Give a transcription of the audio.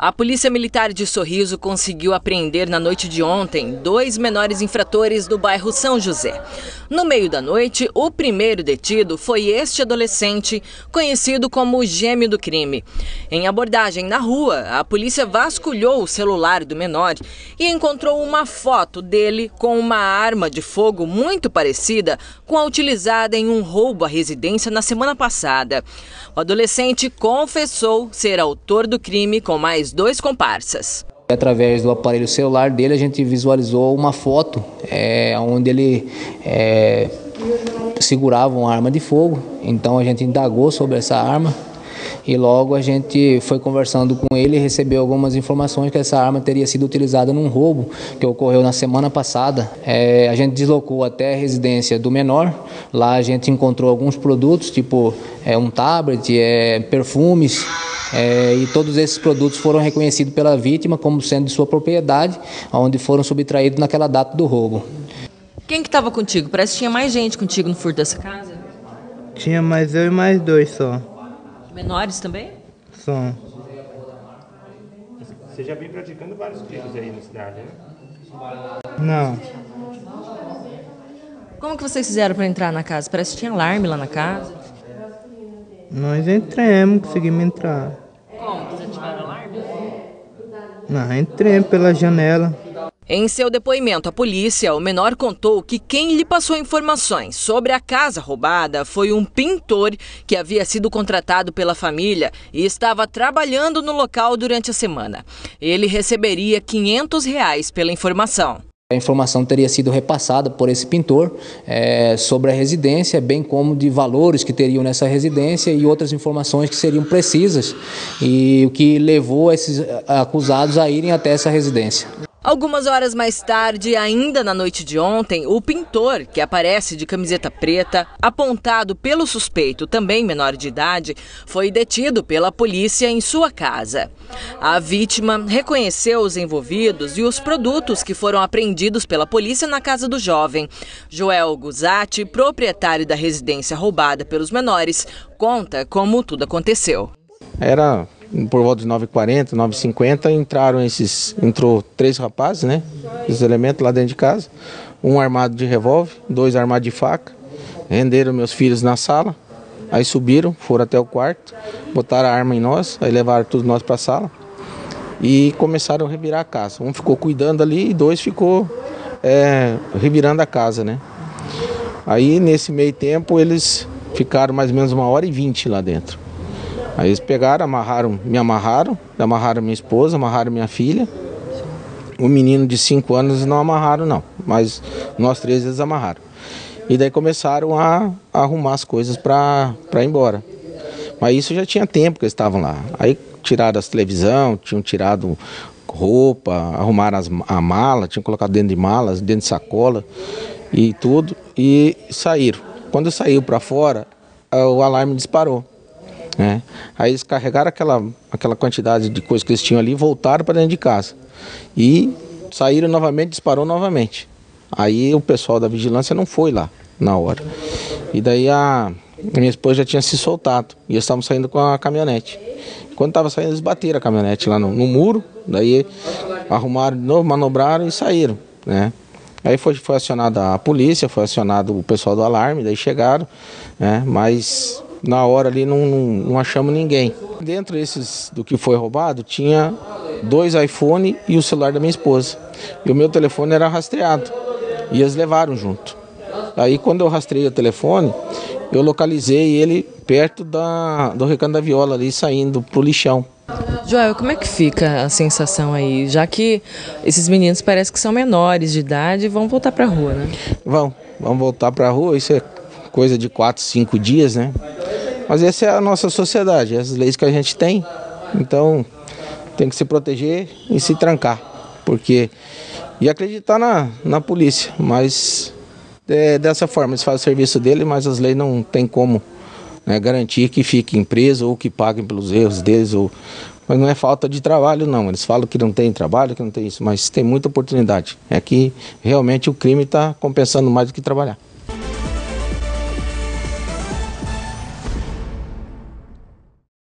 A Polícia Militar de Sorriso conseguiu apreender na noite de ontem 2 menores infratores do bairro São José. No meio da noite, o primeiro detido foi este adolescente, conhecido como o gêmeo do crime. Em abordagem na rua, a polícia vasculhou o celular do menor e encontrou uma foto dele com uma arma de fogo muito parecida com a utilizada em um roubo à residência na semana passada. O adolescente confessou ser autor do crime com mais 2 comparsas. Através do aparelho celular dele, a gente visualizou uma foto onde ele segurava uma arma de fogo. Então a gente indagou sobre essa arma e logo a gente foi conversando com ele e recebeu algumas informações que essa arma teria sido utilizada num roubo que ocorreu na semana passada. A gente deslocou até a residência do menor. Lá a gente encontrou alguns produtos, tipo um tablet, perfumes. E todos esses produtos foram reconhecidos pela vítima como sendo de sua propriedade, onde foram subtraídos naquela data do roubo. Quem que estava contigo? Parece que tinha mais gente contigo no furto dessa casa. Tinha mais eu e mais 2 só. Menores também? Só. Você já vem praticando vários crimes aí na cidade, né? Não. Como que vocês fizeram para entrar na casa? Parece que tinha alarme lá na casa. Nós entramos, conseguimos entrar. Como? Vocês ativaram alarme? Não, entrei pela janela. Em seu depoimento à polícia, o menor contou que quem lhe passou informações sobre a casa roubada foi um pintor que havia sido contratado pela família e estava trabalhando no local durante a semana. Ele receberia R$500 pela informação. A informação teria sido repassada por esse pintor sobre a residência, bem como de valores que teriam nessa residência e outras informações que seriam precisas, e o que levou esses acusados a irem até essa residência. Algumas horas mais tarde, ainda na noite de ontem, o pintor, que aparece de camiseta preta, apontado pelo suspeito, também menor de idade, foi detido pela polícia em sua casa. A vítima reconheceu os envolvidos e os produtos que foram apreendidos pela polícia na casa do jovem. Joel Guzatti, proprietário da residência roubada pelos menores, conta como tudo aconteceu. Era por volta de 9h40, 9h50, entrou 3 rapazes, né? Esses elementos lá dentro de casa. Um armado de revólver, 2 armados de faca. Renderam meus filhos na sala. Aí subiram, foram até o quarto, botaram a arma em nós, aí levaram todos nós para a sala e começaram a revirar a casa. Um ficou cuidando ali e 2 ficou revirando a casa, né? Aí nesse meio tempo eles ficaram mais ou menos 1h20 lá dentro. Aí eles pegaram, me amarraram minha esposa, amarraram minha filha. O menino de 5 anos não amarraram não, mas nós 3 eles amarraram. E daí começaram a arrumar as coisas para ir embora. Mas isso já tinha tempo que eles estavam lá. Aí tiraram as televisão, tinham tirado roupa, arrumaram a mala, tinham colocado dentro de malas, dentro de sacola e tudo, e saíram. Quando saiu para fora, o alarme disparou. Aí eles carregaram aquela quantidade de coisas que eles tinham ali e voltaram para dentro de casa. E saíram novamente, disparou novamente. Aí o pessoal da vigilância não foi lá na hora. E daí a minha esposa já tinha se soltado e eles estavam saindo com a caminhonete. Quando estava saindo, eles bateram a caminhonete lá no muro, daí arrumaram de novo, manobraram e saíram, né? Aí foi acionada a polícia, foi acionado o pessoal do alarme, daí chegaram, né? Mas na hora ali não achamos ninguém. Dentro do que foi roubado, tinha 2 iPhone e o celular da minha esposa. E o meu telefone era rastreado. E eles levaram junto. Aí quando eu rastrei o telefone, eu localizei ele perto do Recanto da Viola, ali saindo pro lixão. Joel, como é que fica a sensação aí? Já que esses meninos parecem que são menores de idade e vão voltar pra rua, né? Vamos voltar pra rua, isso é coisa de 4, 5 dias, né? Mas essa é a nossa sociedade, as leis que a gente tem. Então tem que se proteger e se trancar. E acreditar na polícia, mas dessa forma eles fazem o serviço dele, mas as leis não tem como, né, garantir que fiquem presos ou que paguem pelos erros deles. Mas não é falta de trabalho não, eles falam que não tem trabalho, que não tem isso, mas tem muita oportunidade. É que realmente o crime está compensando mais do que trabalhar.